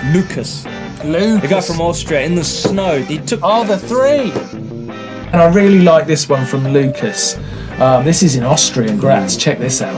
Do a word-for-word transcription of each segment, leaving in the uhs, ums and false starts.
Lucas. Lucas. The guy from Austria in the snow. He took. Oh, the three. And I really like this one from Lucas. Um, this is in Austrian, Graz. Check this out.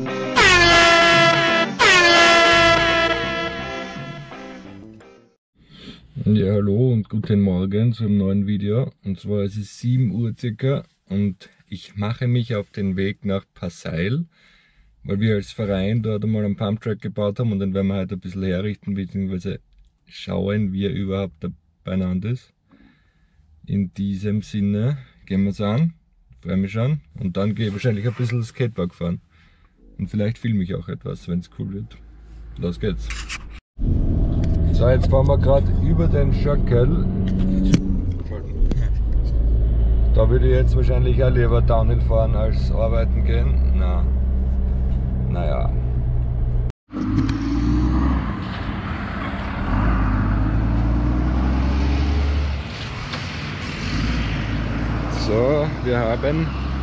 Ja, hallo und guten Morgen zu einem neuen Video. Und zwar ist es sieben Uhr circa und ich mache mich auf den Weg nach Passail, weil wir als Verein dort einmal einen Pumptrack gebaut haben und den werden wir heute ein bisschen herrichten bzw. schauen, wie er überhaupt beieinander ist. In diesem Sinne gehen wir es an, freue mich schon und dann gehe ich wahrscheinlich ein bisschen Skatepark fahren. Und vielleicht filme ich auch etwas, wenn es cool wird. Los geht's! So, jetzt fahren wir gerade über den Schöckel. Da würde ich jetzt wahrscheinlich auch lieber Downhill fahren als arbeiten gehen. Na, naja. So, wir haben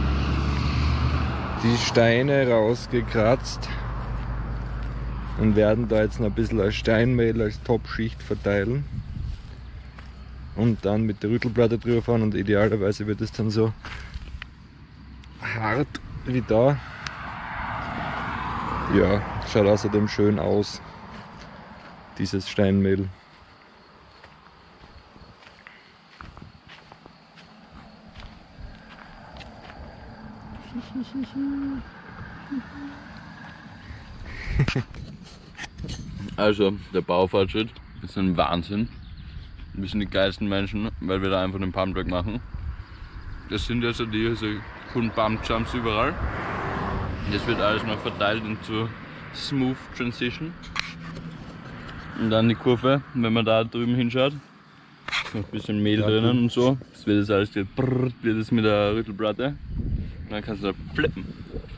die Steine rausgekratzt und werden da jetzt noch ein bisschen als Steinmehl als Topschicht verteilen und dann mit der Rüttelplatte drüber fahren und idealerweise wird es dann so hart wie da. Ja, schaut außerdem schön aus, dieses Steinmehl. Also, der Baufortschritt ist ein Wahnsinn. Wir sind die geilsten Menschen, weil wir da einfach einen Pumptrack machen. Das sind also diese coolen Pumpjumps überall. Jetzt wird alles noch verteilt into Smooth Transition. Und dann die Kurve, wenn man da drüben hinschaut, ist noch ein bisschen Mehl ja, drinnen und so. Das wird jetzt alles brrrt, wird es mit der Rüttelplatte. Und dann kannst du da flippen.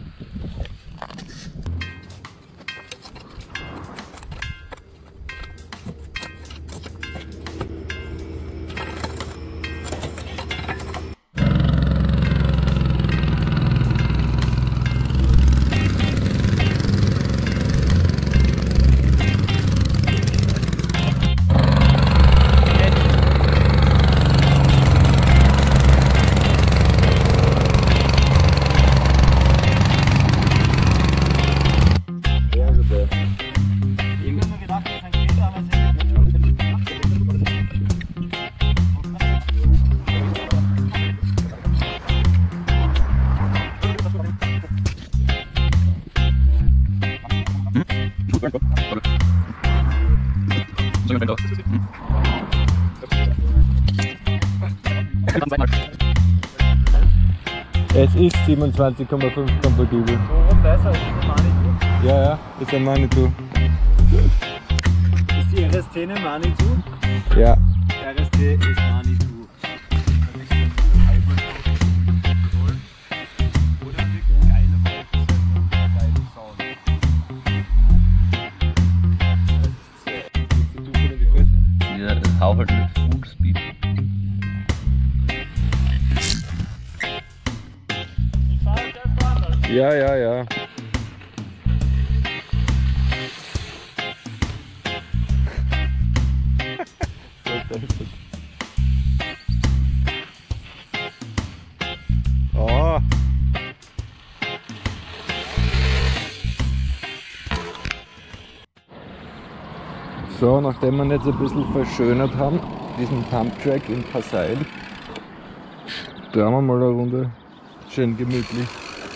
Es ist siebenundzwanzig Komma fünf kompatibel. Warum besser als die Manitou? Ja, ja, ist ein Manitou. Ist die R S T eine Manitou? Ja. R S T ist Manitou. Ja, hau halt mit Full Speed. Ja, ja, ja. Oh. So, nachdem wir jetzt ein bisschen verschönert haben, diesen Pumptrack in Passail, drehen wir mal eine Runde schön gemütlich.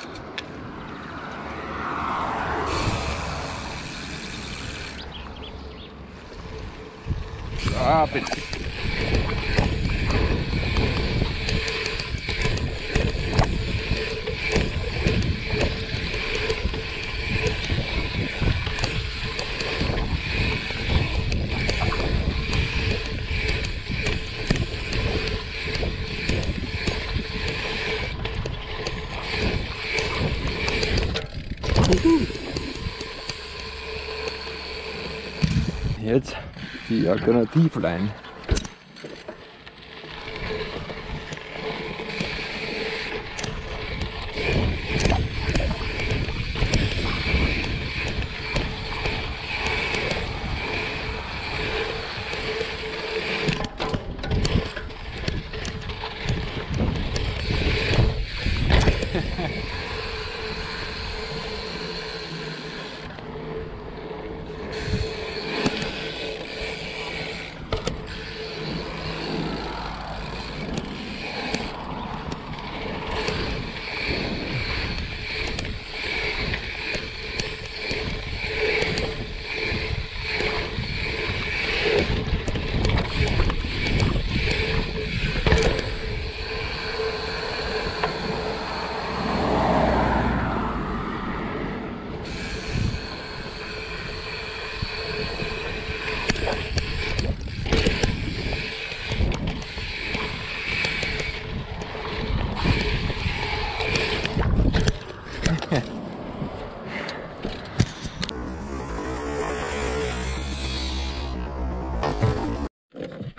Ah, bitte. Jetzt die Alternativline.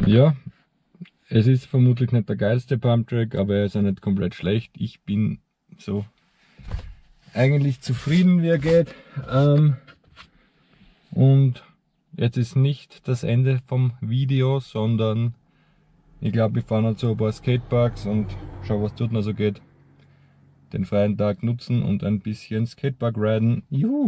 Ja, es ist vermutlich nicht der geilste Pumptrack, aber er ist auch nicht komplett schlecht. Ich bin so eigentlich zufrieden, wie er geht. Ähm, und jetzt ist nicht das Ende vom Video, sondern ich glaube, wir fahren halt so ein paar Skateparks und schau, was dort noch so geht. Den freien Tag nutzen und ein bisschen Skatepark riden. Juhu!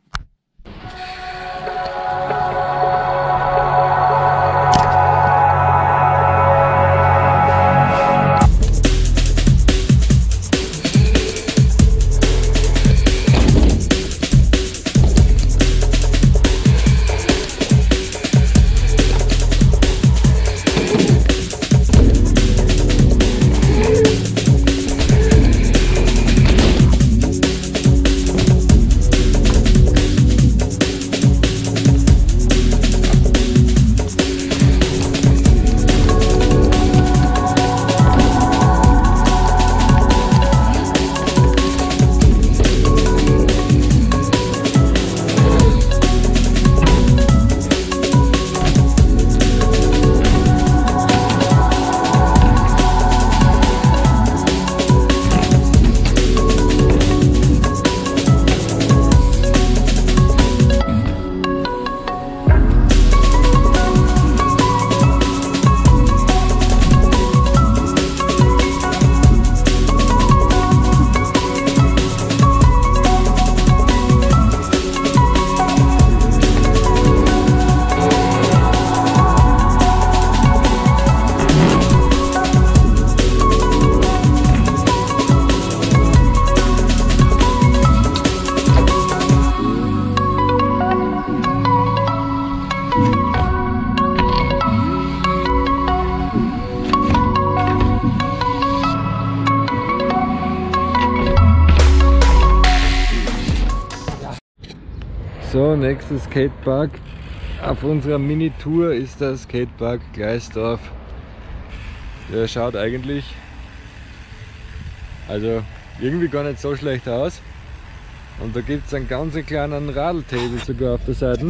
So, nächster Skatepark auf unserer Mini-Tour ist der Skatepark Gleisdorf. Der schaut eigentlich also irgendwie gar nicht so schlecht aus. Und da gibt es einen ganz kleinen Radl-Table sogar auf der Seite.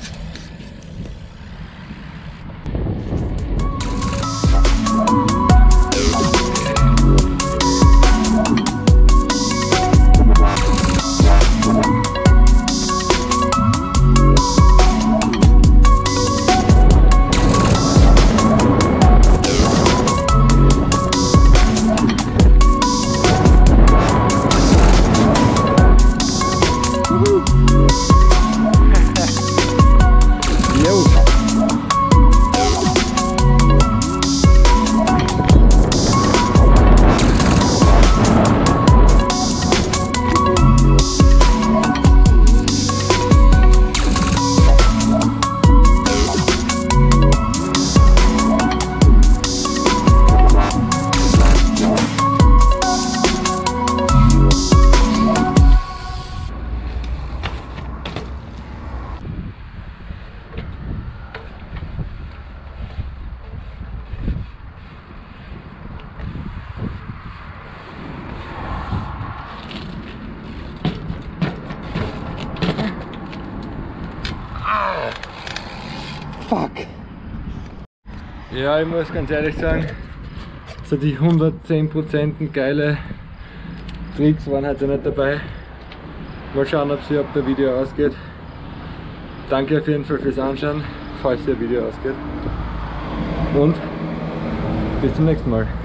Fuck! Ja, ich muss ganz ehrlich sagen, so die hundertzehn Prozent geile Tricks waren heute nicht dabei. Mal schauen, ob sie ab der Video ausgeht. Danke auf jeden Fall fürs Anschauen, falls ihr Video ausgeht. Und bis zum nächsten Mal.